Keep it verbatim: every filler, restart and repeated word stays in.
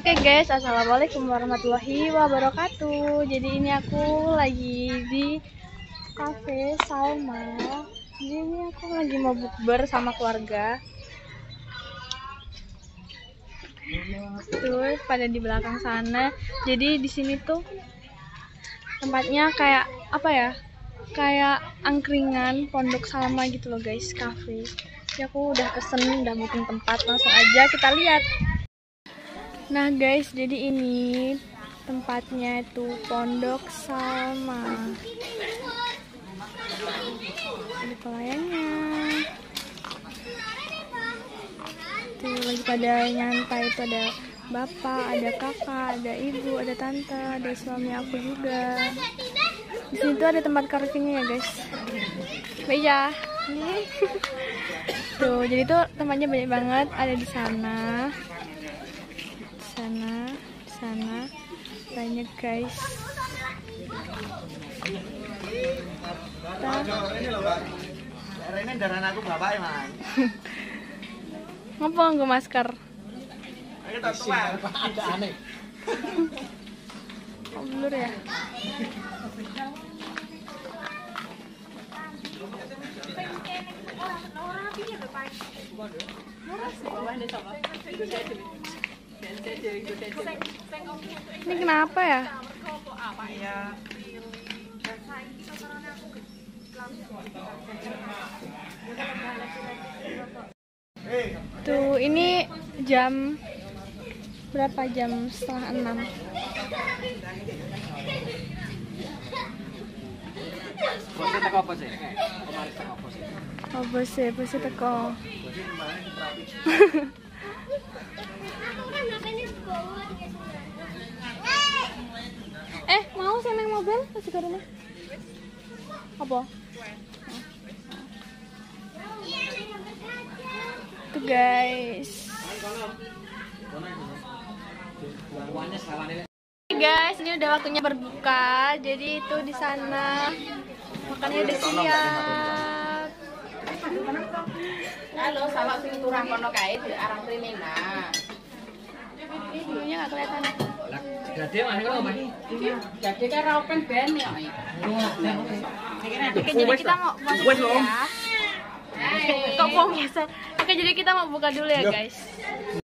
Oke guys, assalamualaikum warahmatullahi wabarakatuh. Jadi ini aku lagi di cafe Salma. Jadi ini aku lagi mau bukber sama keluarga. Tuh pada di belakang sana. Jadi di sini tuh tempatnya kayak apa ya? Kayak angkringan Pondok Salma gitu loh guys, cafe. Jadi aku udah pesen, udah booking tempat, langsung aja kita lihat. Nah guys, jadi ini tempatnya itu Pondok Salma. Ini pelayannya. Tuh lagi pada nyantai, itu ada bapak, ada kakak, ada ibu, ada tante, ada suami aku juga. Di sini tuh ada tempat carvingnya ya guys. Beja. Tuh, jadi tuh tempatnya banyak banget, ada di sana. sana sana banyak guys. Ini darah aku bapak emang. Ngapa nggak masker? Ayo tak tua. Ada aneh. Oh blur ya. Ini kenapa ya? Tuh ini jam berapa? Jam setengah enam. Oh bose, bose teko. Eh, mau saya naik mobil masih ke rumah? Apa? Tuh guys. Hey guys, ini udah waktunya berbuka. Jadi itu di sana makannya udah siap. Halo, salah sing turang kono kae di arah Trimena. Videonya nggak kelihatan. Jadi mah ngono, Mas. Jadi kan ra open ben ya. Oke, jadi kita mau masuk dulu ya. Kok mau biasa? Oke, jadi kita mau buka dulu ya guys.